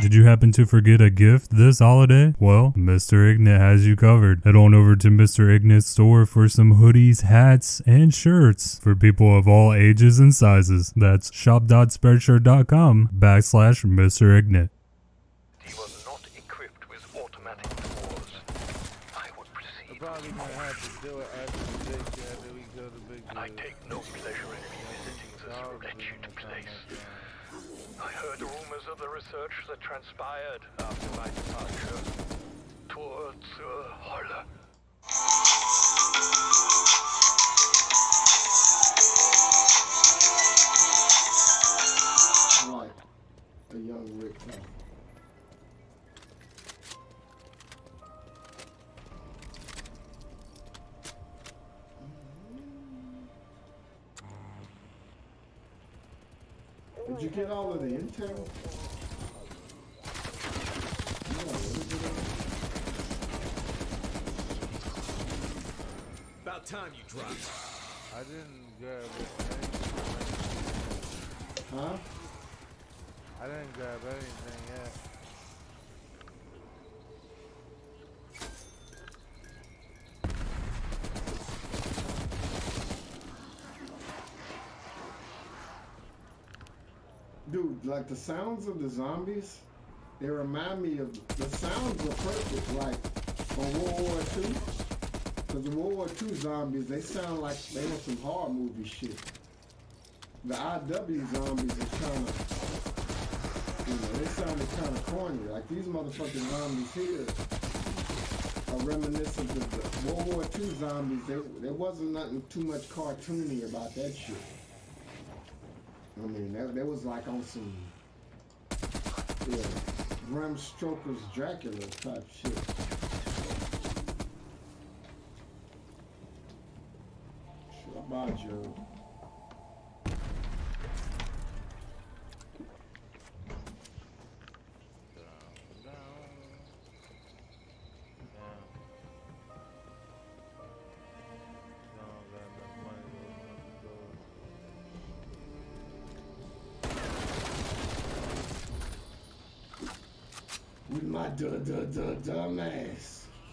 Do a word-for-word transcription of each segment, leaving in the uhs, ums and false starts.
Did you happen to forget a gift this holiday? Well, Mister Ignat has you covered. Head on over to Mister Ignat's store for some hoodies, hats, and shirts for people of all ages and sizes. That's shop.spreadshirt.com backslash Mister Ignat. He was not equipped with automatic doors. I would proceed. Probably gonna have to do it after the big after we go to big. And I take no pleasure in revisiting this wretched place. I heard rumors of the research that transpired after my departure towards uh, Harla. Like a young Rick. Did you get all of the intel? About time you dropped. I didn't grab it. Huh? I didn't grab anything yet. Dude, like the sounds of the zombies, they remind me of, the sounds were perfect, like on World War Two. Because the World War Two zombies, they sound like they were some horror movie shit. The I W zombies is kind of, you know, they sounded kind of corny. Like these motherfucking zombies here are reminiscent of the World War Two zombies. There, there wasn't nothing too much cartoony about that shit. I mean, that, that was like on some, yeah, Bram Stoker's Dracula type shit. Shit about Joe. With my duh duh duh dumb ass.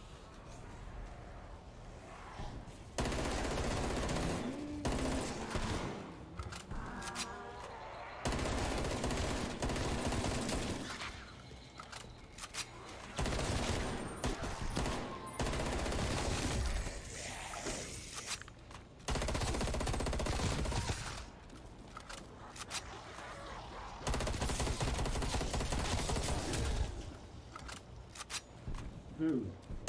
Dude.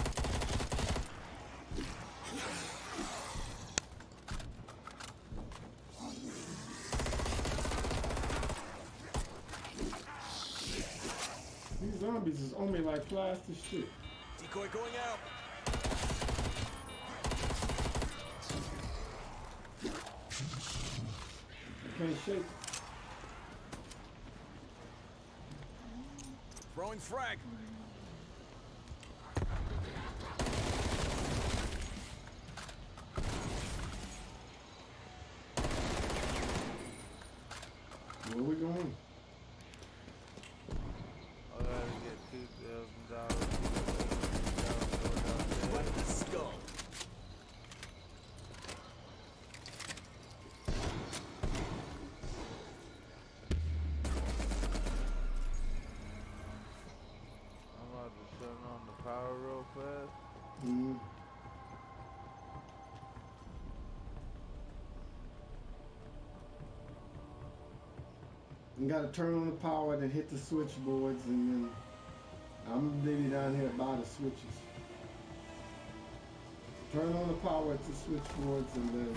These zombies is on me like flies to shit. Decoy going out. I can't shake. Throwing frag. Where we going? I gotta get two thousand dollars. What the skull? I'm about to turn on the power real fast. Mm-hmm. You gotta turn on the power, then hit the switchboards, and then I'm maybe down here by the switches. Turn on the power at the switchboards, and then.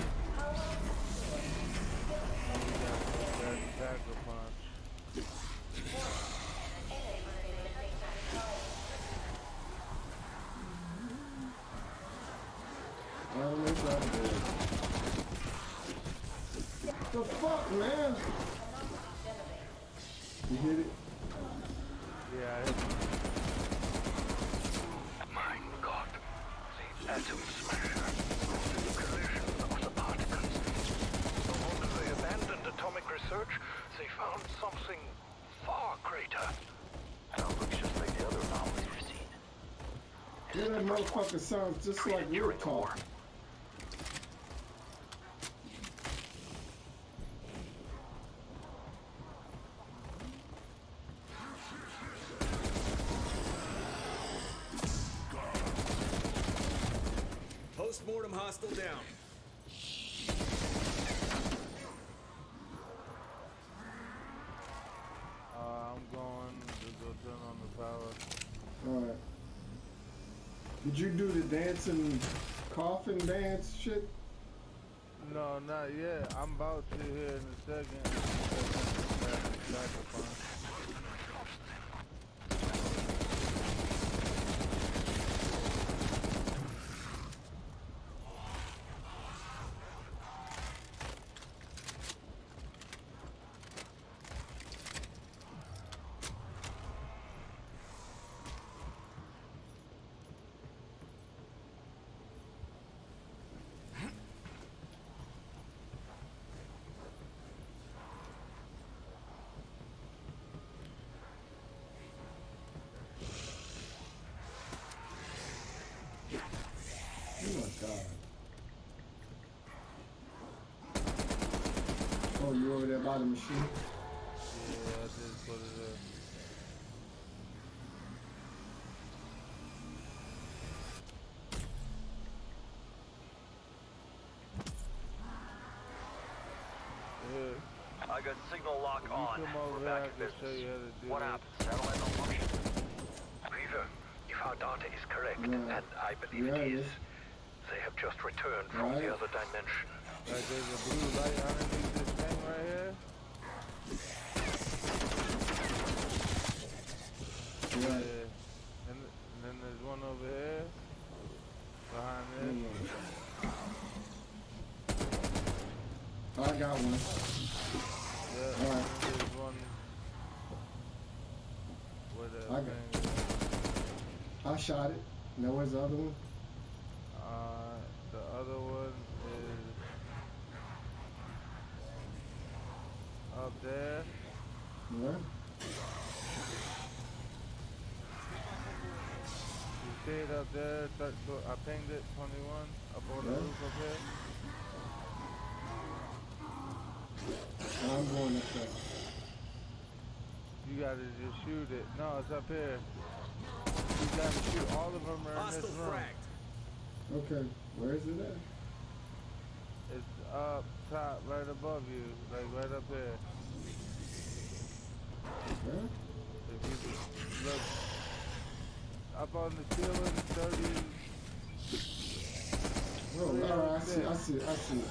Pack a punch. I don't know what I'm doing. The fuck, man? You hit it? Yeah, I hit it. My God, the atom smasher. The collision of the particles. No wonder they abandoned atomic research. They found something far greater. Yeah, that motherfucker sounds just like we're during the war. talking. Post-mortem hostile down. Uh, I'm going to go turn on the power. Alright. Did you do the dancing coffin dance shit? No, not yet. I'm about to here in a second. Sacrifice. Oh my god. Oh, you over there by the machine? Yeah, I just put it there. Yeah. I got signal lock If you on. come over We're here, I back in can show you how to business. do What it. happened? Satellite malfunction? Reaver, if our data is correct, Yeah. and I believe Yeah, it it is, is. they have just returned from Right. the other dimension. Like there's a blue light underneath this thing right here. Right. Yeah. And, and then there's one over here. Behind Hang this. on. I got one. Yeah. Alright. And then there's one where the I got- thing is. I shot it. Now where's the other one? Uh, the other one is up there. Where? You see it up there? Thir- tw- I pinged it, twenty-one, up on the Yeah. roof up here. I'm going up there. You gotta just shoot it. No, it's up here. You gotta shoot. All of them are in Hostile this room. fragged. Okay. Where is it at? It's up top, right above you, like right up here. Where? If you just look up on the ceiling, thirty. Oh, Yeah, alright. I see. yeah. I see. I see.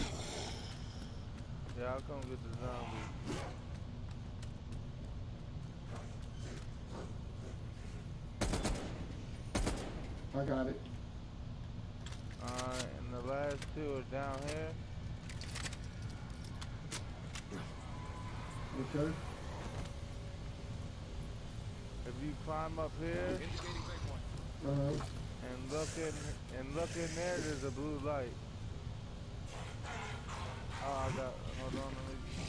Yeah, I'll come get the zombie. I got it. Alright, and the last two are down here. Okay. If you climb up here Uh huh. and look in and look in there, there's a blue light. Oh, I got. Hold on, let me.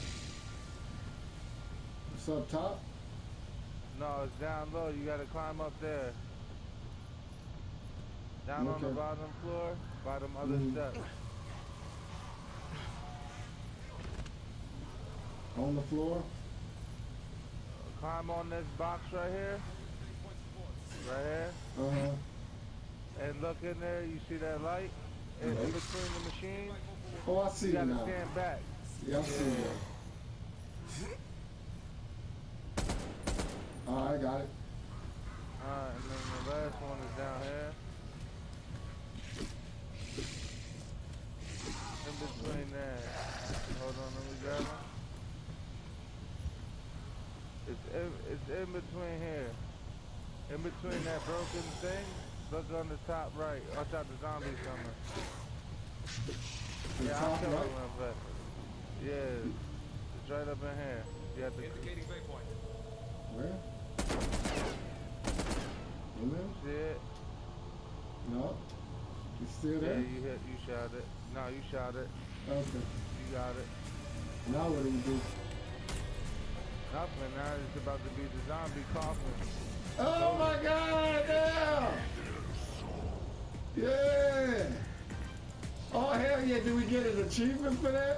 It's up top. No, it's down low. You gotta climb up there. Down on the Okay. bottom floor, bottom other Mhm. steps. On the floor. Climb on this box right here. Right here. Uh huh. And look in there, you see that light? In, in Right. between the machines? Oh, I see You it gotta now. stand back. Yeah, I see it. All right, I got it. Alright, and then the last one is down here. In between there. Hold on, let me grab him. It's in, it's in between here. In between that broken thing, look on the top right. Watch out, the zombie's coming. The Yeah, I'll top tell right. you when, but yeah, it's right up in here. You have to Indicating waypoint. Where? In there? see it. No. You still Yeah, there? you hit, you shot it. No, you shot it. Okay. You got it. Now what do we do? Nothing. Now it's about to be the zombie coffin. Oh my God! Damn! yeah, did we get an achievement for that?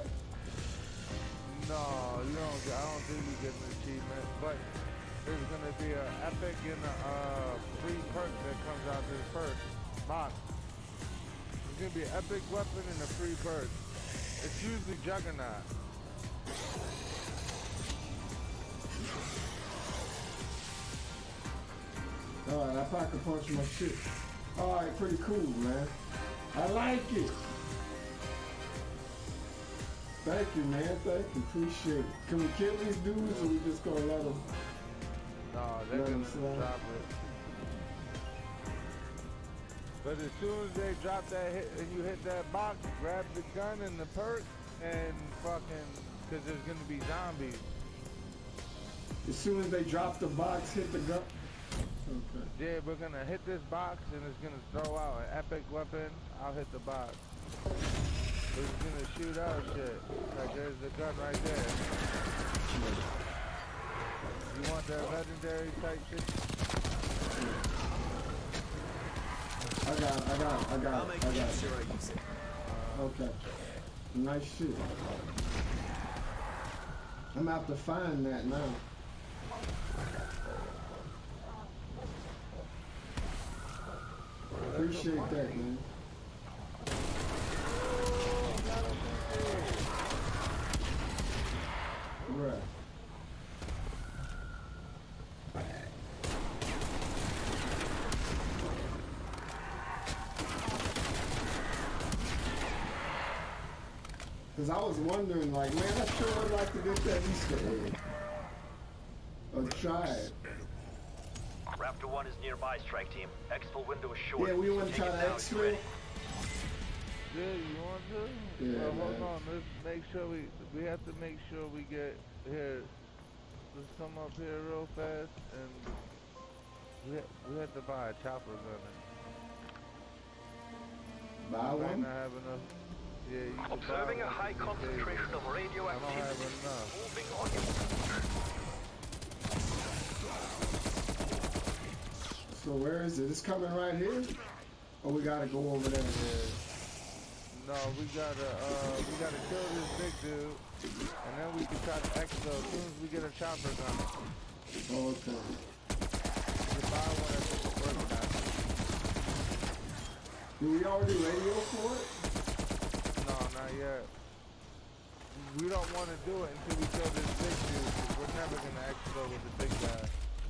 No, you don't. Get, I don't think you get an achievement, but there's gonna be an epic and a uh, free perk that comes out this first box. There's gonna be an epic weapon and a free perk. It's usually Juggernaut. Alright, I pocket can punch my shit. Alright, pretty cool, man. I like it. Thank you, man. Thank you. Appreciate it. Can we kill these dudes or we just gonna let them? No, they're let gonna them slide? drop it. But as soon as they drop that hit and you hit that box, grab the gun and the perk and fucking, cause there's gonna be zombies. As soon as they drop the box, hit the gun. Okay. Yeah, we're gonna hit this box and it's gonna throw out an epic weapon. I'll hit the box. It's gonna shoot out shit. Like there's the gun right there. You want that legendary type shit? I got it, I got it, I got I'll it, make I got damn it. sure I use it. Okay. Nice shit. I'm gonna have to find that now. Appreciate that, man. Right. Cause I was wondering, like, man, I sure would like to get that Easter egg. Or try it. Raptor one is nearby, strike team. Exfil window is short. Yeah, we want to Take try it to now if you're exfil. ready. Yeah, you want to? Yeah, well, hold man. on. Let's make sure we we have to make sure we get here. Let's come up here real fast and we ha we have to buy a chopper gun. Buy We might one? not have enough. Yeah, you can buy Observing a one high from the concentration table. of I don't radioactivity. have enough. Moving on your So where is it? It's coming right here? Or we gotta go over there? Yeah. No, we gotta uh we gotta kill this big dude, and then we can try to exfil as soon as we get a chopper gun. Oh, okay. You can buy one at the first time. Do we already radio for it? No, not yet. We don't want to do it until we kill this big dude, 'cause we're never gonna exfil with the big guy.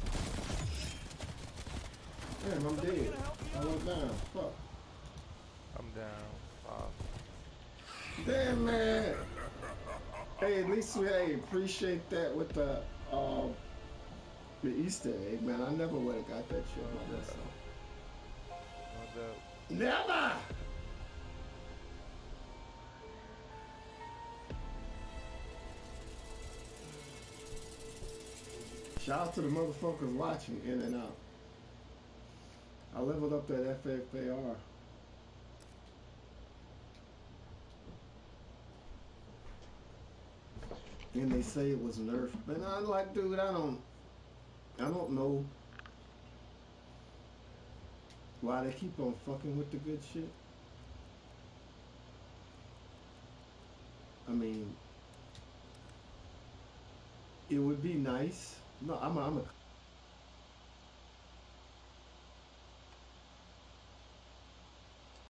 Damn, I'm dead. I went down. Fuck. I'm down. Fuck. Damn, man. Hey, at least we hey, appreciate that with the uh, the Easter egg, man. I never would have got that shit by myself. No doubt. Never. Shout out to the motherfuckers watching in and out. I leveled up that F F A R. And they say it was nerfed, but I'm like, dude, I don't, I don't know why they keep on fucking with the good shit. I mean, it would be nice. No, I'm, a, I'm a